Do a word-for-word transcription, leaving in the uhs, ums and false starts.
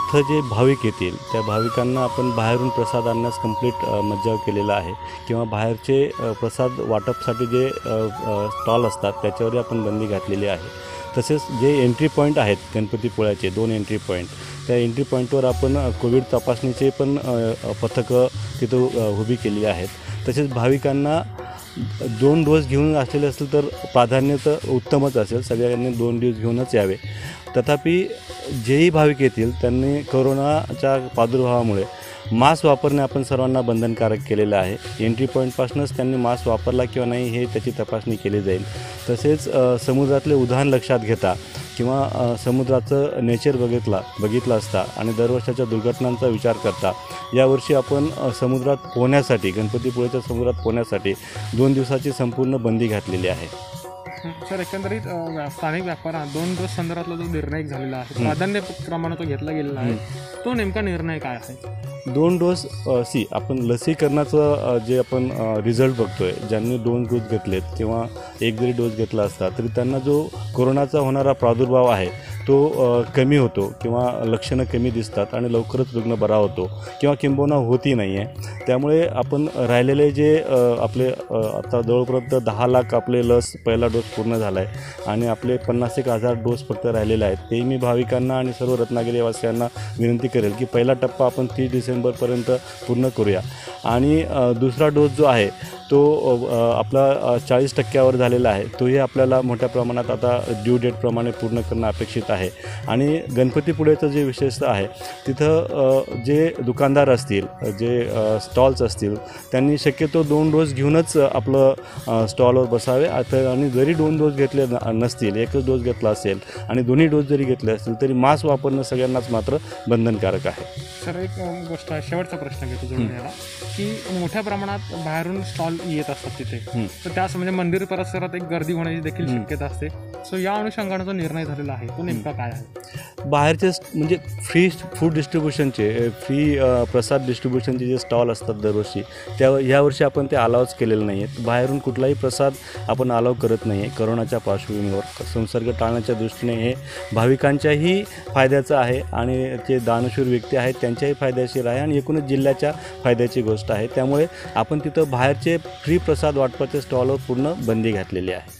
तिथं जे भाविक येतील त्या भाविकांना आपण बाहेरून प्रसाद आणण्यास कंप्लीट मज्जाव केलेला आहे किंवा बाहेरचे प्रसाद वाटपसाठी जे स्टॉल असतात त्याच्यावर आपण बंदी घातलेली आहे। तसेच जे एंट्री पॉईंट आहेत गणपतीपुळ्याचे दोन एंट्री पॉईंट, त्या एंट्री पॉईंटवर आपण कोविड तपासणीचे पण पथकं तिथं उभी केली आहेत। तसेच भाविकांना दोन डोस घेऊन असलेले असेल तर प्राधान्य तर उत्तमच असेल, सगळ्यांनी दोन डोस घेऊनच यावे। तथापि जेही भाविक येतील त्यांनी कोरोनाच्या प्रादुर्भावामुळे मास्क वापरणे आपण सर्वांना बंधनकारक केलेलं आहे। एंट्री पॉईंटपासूनच त्यांनी मास्क वापरला किंवा नाही हे त्याची तपासणी केली जाईल। तसेच समुद्रातले उधाण लक्षात घेता किंवा समुद्राचं नेचर बघितला बघितलं असता आणि दरवर्षाच्या दुर्घटनांचा विचार करता यावर्षी आपण समुद्रात पोहण्यासाठी गणपतीपुळेच्या समुद्रात पोहण्यासाठी दोन दिवसाची संपूर्ण बंदी घातलेली आहे। सर, एकंदरीत स्थानिक व्यापारात दोन डोस संदर्भातला जो निर्णय झालेला आहे प्राधान्य प्रमाणात घेतला गेलेला आहे, तो नेमका निर्णय काय आहे? दोन डोस सी आपण लसीकरणाचं जे आपण रिझल्ट बघतोय, ज्यांनी दोन डोस घेतलेत किंवा एक जरी डोस घेतला असता तरी त्यांना जो कोरोनाचा होणारा प्रादुर्भाव आहे तो कमी होतो किंवा लक्षणं कमी दिसतात आणि लवकरच रुग्ण बरा होतो किंवा किंबहुना होतही नाही आहे। त्यामुळे आपण राहिलेले जे आपले आता जवळपर्यंत दहा लाख आपले लस पहिला डोस पूर्ण झाला आहे आणि आपले पन्नास एक हजार डोस फक्त राहिलेले आहेत, ते मी भाविकांना आणि सर्व रत्नागिरीवासियांना विनंती करेल की पहिला टप्पा आपण तीस डिसेंबरपर्यंत पूर्ण करूया आणि दुसरा डोस जो आहे तो आपला चाळीस टक्क्यावर झालेला आहे, तोही आपल्याला मोठ्या प्रमाणात आता ड्यू डेटप्रमाणे पूर्ण करणं अपेक्षित आहे। आणि गणपतीपुळेचं जे विशेषतः आहे तिथं जे दुकानदार असतील, जे स्टॉल्स असतील, त्यांनी शक्यतो दोन डोस घेऊनच आपलं स्टॉलवर बसावे आणि जरी दोन डोस घेतले नसतील, एकच डोस घेतला असेल आणि दोन्ही डोस जरी घेतले असतील तरी मास्क वापरणं सगळ्यांनाच मात्र बंधनकारक आहे। सर, एक गोष्ट आहे, शेवटचा प्रश्न घेतो जोडून याला, की मोठ्या प्रमाणात बाहेरून स्टॉल येत असतात तिथे, तर त्यास म्हणजे मंदिर परिसरात एक गर्दी होण्याची देखील शक्यता असते। सो या अनुषंगाने जो निर्णय झालेला आहे तो नेमका काय आहे? बाहेरचे म्हणजे फ्री फूड डिस्ट्रीब्युशनचे, फ्री प्रसाद डिस्ट्रीब्युशनचे जे स्टॉल असतात दरवर्षी, त्या यावर्षी आपण ते अलाउच केलेलं नाही आहेत। बाहेरून कुठलाही प्रसाद आपण अलाव करत नाही आहे। कोरोनाच्या पार्श्वभूमीवर संसर्ग टाळण्याच्या दृष्टीने हे भाविकांच्याही फायद्याचं आहे आणि जे दानशूर व्यक्ती आहेत त्यांच्याही फायदेशीर आहे आणि एकूणच जिल्ह्याच्या फायद्याची गोष्ट आहे। त्यामुळे आपण तिथं बाहेरचे फ्री प्रसाद वाटपाच्या स्टॉलवर पूर्ण बंदी घातलेली आहे।